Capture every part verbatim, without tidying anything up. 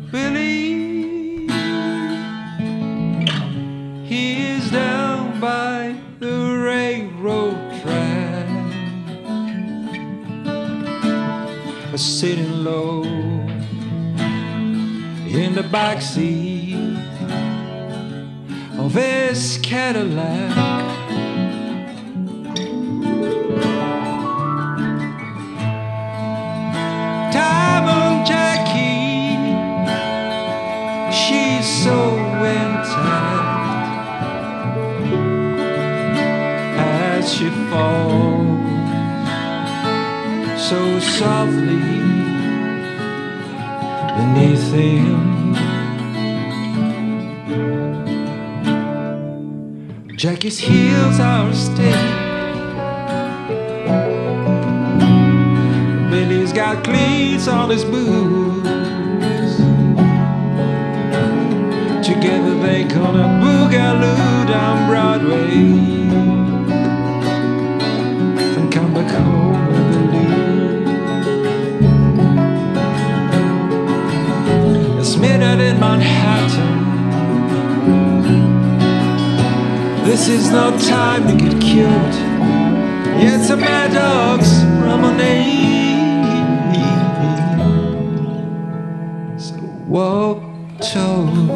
Billy, he is down by the railroad track, sitting low in the backseat of his Cadillac. Diamond Jackie, she's so intact as she falls so softly beneath him. Jackie's heels are stiff, Billy's got cleats on his boots. Together they gonna boogaloo down Broadway and come back home with a loot. It's midnight in Manhattan. This is no time to get cute. It's a mad dog's promenade. So walk toward.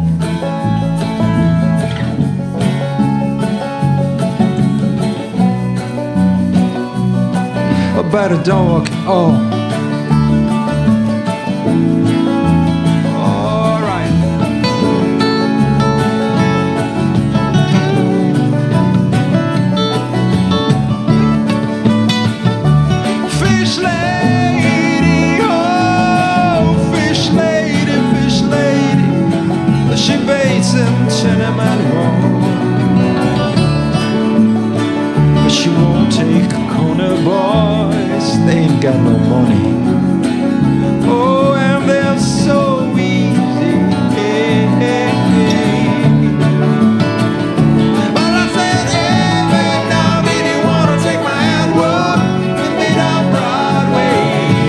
Oh, better don't walk. Oh. She baits in Tenement Hall, but she won't take corner boys. They ain't got no money. Oh, and they're so easy. But I said, hey, babe, now did you wanna take my hand? Walk with me down Broadway.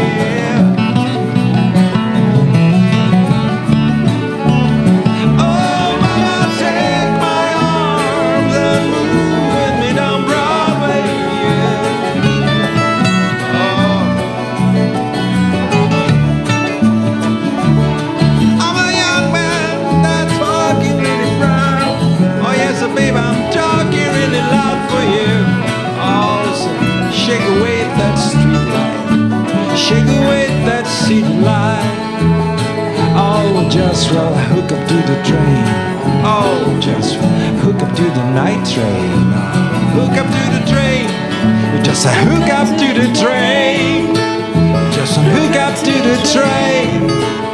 Babe, I'm talking really loud for you. Oh, listen, shake away that street light, shake away that city light. Oh, just well hook up to the train. Oh, just hook up to the night train. Hook up to the train. Just a hook up to the train. Just hook up to the train.